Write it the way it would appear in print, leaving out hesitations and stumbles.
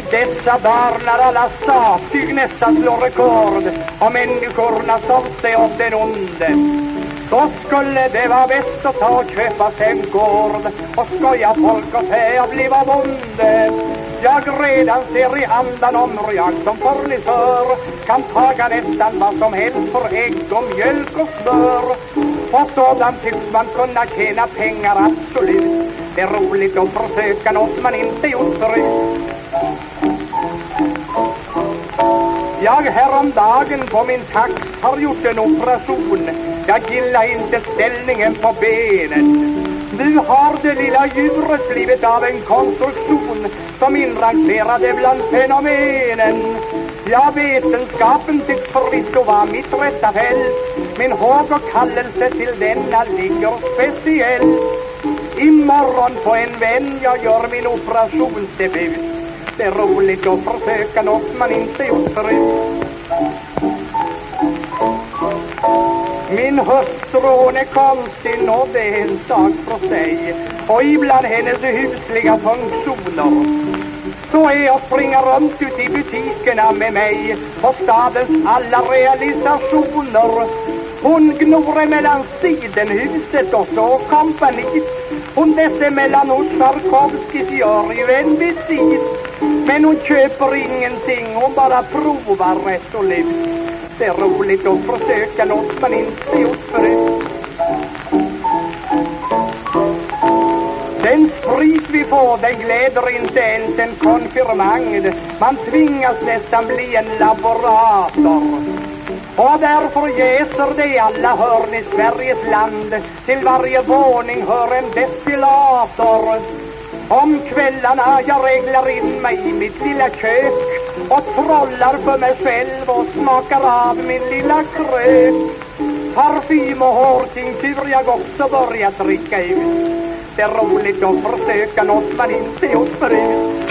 Dessa barn är alla statig nästan slår rekord, och människorna sålt sig åt den onde. Då skulle det vara bäst att ta och köpa sig en gård och skoja folk och säga bliva bonde. Jag redan ser i andan om hur jag som fornisör kan taga nästan vad som helst för ägg och mjölk och smör. Och sådant tycks man kunna tjäna pengar absolut. Det är roligt att försöka något man inte gjort förut. Jag häromdagen på min tax har gjort en operation. Jag gillar inte ställningen på benen. Nu har det lilla djuret blivit av en konstruktion som inrangerade bland fenomenen. Ja, vetenskapen tycks förvisso vara mitt rätta fält. Min håg och kallelse till denna ligger speciell. Imorgon på en vän jag gör min operationsdebut. Det är roligt att försöka något man inte gjort förut. Min hustru hon är konstig och det är en sak för sig. Och ibland hennes husliga funktioner så är jag springer runt ut i butikerna med mig på stadens alla realisationer. Hon gnor mellan Sidenhuset och så kompaniet. Hon desse mellan hos Sarkovskis gör ju en visit. Men hon köper ingenting, hon bara provar resolut. Det är roligt att försöka något man inte gjort förut. Den sprit vi får, den gläder inte ens en konfirmand. Man tvingas nästan bli en laborator. Och därför jäser det i alla hörn i Sveriges land. Till varje våning hör en destillator. Om kvällarna jag reglar in mig i mitt lilla kök och trollar för mig själv och smakar av min lilla krök. Parfym och hårtinktur jag också börjat dricka ut. Det är roligt att försöka något man inte gjort förut.